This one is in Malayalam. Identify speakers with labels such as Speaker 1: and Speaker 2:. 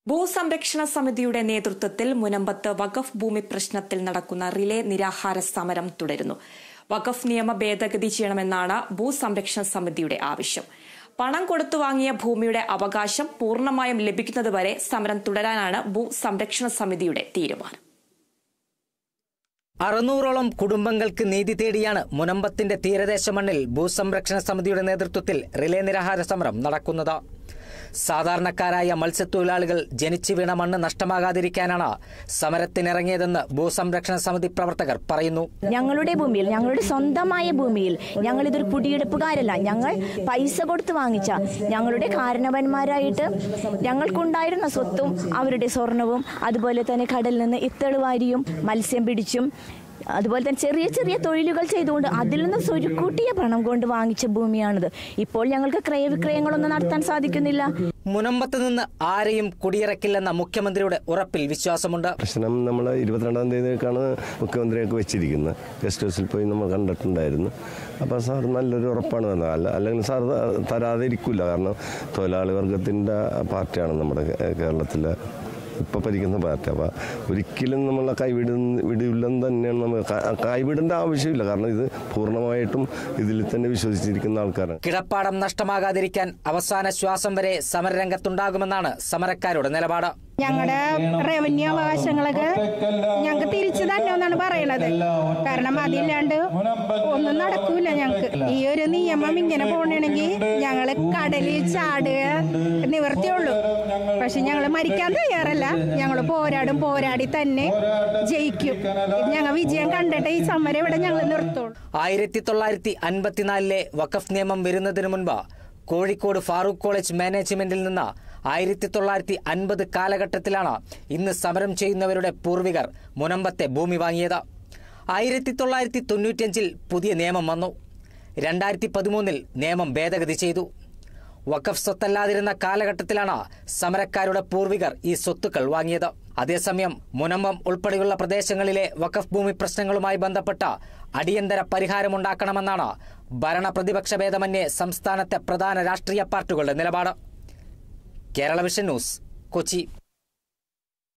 Speaker 1: ഭൂസംരക്ഷണ സമിതിയുടെ നേതൃത്വത്തിൽ മുനമ്പത്ത് വഖഫ് ഭൂമി പ്രശ്നത്തിൽ നടക്കുന്ന റിലേ നിരാഹാര സമരം തുടരുന്നു. വഖഫ് നിയമ ഭേദഗതി ചെയ്യണമെന്നാണ് ഭൂസംരക്ഷണ സമിതിയുടെ ആവശ്യം. പണം കൊടുത്തു വാങ്ങിയ ഭൂമിയുടെ അവകാശം പൂർണ്ണമായും ലഭിക്കുന്നതുവരെ സമരം തുടരാനാണ് ഭൂസംരക്ഷണ സമിതിയുടെ തീരുമാനം.
Speaker 2: 600ഓളം കുടുംബങ്ങൾക്ക് നീതി തേടിയാണ് മുനമ്പത്തിന്റെ തീരദേശ മണ്ണിൽ ഭൂസംരക്ഷണ സമിതിയുടെ നേതൃത്വത്തിൽ റിലേ നിരാഹാര സമരം നടക്കുന്നത്. സാധാരണക്കാരായ മത്സ്യത്തൊഴിലാളികൾ ജനിച്ചു വീണ മണ്ണ് നഷ്ടമാകാതിരിക്കാനാണ് സമരത്തിനിറങ്ങിയതെന്ന് ഭൂസംരക്ഷണ സമിതി പ്രവർത്തകർ പറയുന്നു.
Speaker 3: ഞങ്ങളുടെ ഭൂമിയിൽ, ഞങ്ങളുടെ സ്വന്തമായ ഭൂമിയിൽ ഞങ്ങൾ ഇതൊരു കുടിയെടുപ്പുകാരല്ല. ഞങ്ങൾ പൈസ കൊടുത്ത് വാങ്ങിച്ച ഞങ്ങളുടെ കാരണവന്മാരായിട്ട് ഞങ്ങൾക്കുണ്ടായിരുന്ന സ്വത്തും അവരുടെ സ്വർണവും അതുപോലെ തന്നെ കടലിൽ നിന്ന് ഇത്തളുവാരിയും മത്സ്യം പിടിച്ചും അതുപോലെ തന്നെ ചെറിയ ചെറിയ തൊഴിലുകൾ ചെയ്തുകൊണ്ട് അതിൽ നിന്ന് സ്വരുക്കൂട്ടിയ പണം കൊണ്ട് വാങ്ങിച്ച ഭൂമിയാണിത്. ഇപ്പോൾ ഞങ്ങൾക്ക് ക്രയവിക്രയങ്ങളൊന്നും നടത്താൻ സാധിക്കുന്നില്ല.
Speaker 2: മുനമ്പത്ത് നിന്ന് ആരെയും കുടിയിറക്കില്ലെന്ന മുഖ്യമന്ത്രിയുടെ ഉറപ്പിൽ വിശ്വാസമുണ്ട്.
Speaker 4: പ്രശ്നം നമ്മൾ 22-ാം തീയതിക്കാണ് മുഖ്യമന്ത്രിയൊക്കെ വെച്ചിരിക്കുന്നത്. ഗസ്റ്റ് ഹൗസിൽ പോയി നമ്മൾ കണ്ടിട്ടുണ്ടായിരുന്നു. അപ്പോൾ സാർ നല്ലൊരു ഉറപ്പാണ് തന്നത്. അല്ലെങ്കിൽ സാർ തരാതെ ഇരിക്കില്ല. കാരണം തൊഴിലാളി വർഗത്തിൻ്റെ പാർട്ടിയാണ് നമ്മുടെ കേരളത്തിലെ ഇപ്പോൾ ഭരിക്കുന്ന പാർട്ടി. അപ്പോൾ ഒരിക്കലും നമ്മളെ വിടില്ലെന്ന് തന്നെയാണ്. നമ്മൾ കൈവിടേണ്ട ആവശ്യമില്ല. കാരണം ഇത് പൂർണ്ണമായിട്ടും ഇതിൽ തന്നെ വിശ്വസിച്ചിരിക്കുന്ന ആൾക്കാരാണ്.
Speaker 2: കിടപ്പാടം നഷ്ടമാകാതിരിക്കാൻ അവസാന ശ്വാസം വരെ സമരരംഗത്തുണ്ടാകുമെന്നാണ് സമരക്കാരുടെ നിലപാട്.
Speaker 5: ഞങ്ങളുടെ റവന്യൂ അവകാശങ്ങളൊക്കെ ഞങ്ങൾക്ക് തിരിച്ചു തന്നെ എന്നാണ് പറയണത്. കാരണം അതില്ലാണ്ട് ഒന്നും നടക്കൂല. ഞങ്ങൾക്ക് ഈ ഒരു നിയമം ഇങ്ങനെ പോകണമെങ്കിൽ ഞങ്ങൾ കടലിൽ ചാടുക നിവർത്തിയുള്ളൂ. പക്ഷെ ഞങ്ങൾ മരിക്കാൻ തയ്യാറല്ല. ഞങ്ങൾ പോരാടി തന്നെ ജയിക്കും. ഞങ്ങൾ വിജയം കണ്ടിട്ട് ഈ സമരം ഇവിടെ ഞങ്ങൾ നിർത്തുള്ളൂ.
Speaker 2: 1954 വഖഫ് നിയമം വരുന്നതിന് മുൻപ് കോഴിക്കോട് ഫാറൂഖ് കോളേജ് മാനേജ്മെന്റിൽ നിന്ന് 1950 കാലഘട്ടത്തിലാണ് ഇന്ന് സമരം ചെയ്യുന്നവരുടെ പൂർവികർ മുനമ്പത്തെ ഭൂമി വാങ്ങിയത്. 1995 പുതിയ നിയമം വന്നു. 2013 നിയമം ഭേദഗതി ചെയ്തു. വഖഫ് സ്വത്തല്ലാതിരുന്ന കാലഘട്ടത്തിലാണ് സമരക്കാരുടെ പൂർവികർ ഈ സ്വത്തുക്കൾ വാങ്ങിയത്. അതേസമയം മുനമ്പം ഉൾപ്പെടെയുള്ള പ്രദേശങ്ങളിലെ വഖഫ് ഭൂമി പ്രശ്നങ്ങളുമായി ബന്ധപ്പെട്ട അടിയന്തര പരിഹാരമുണ്ടാക്കണമെന്നാണ് ഭരണ പ്രതിപക്ഷ ഭേദമന്യേ സംസ്ഥാനത്തെ പ്രധാന രാഷ്ട്രീയ പാർട്ടികളുടെ നിലപാട്. Kerala vision news, Kochi.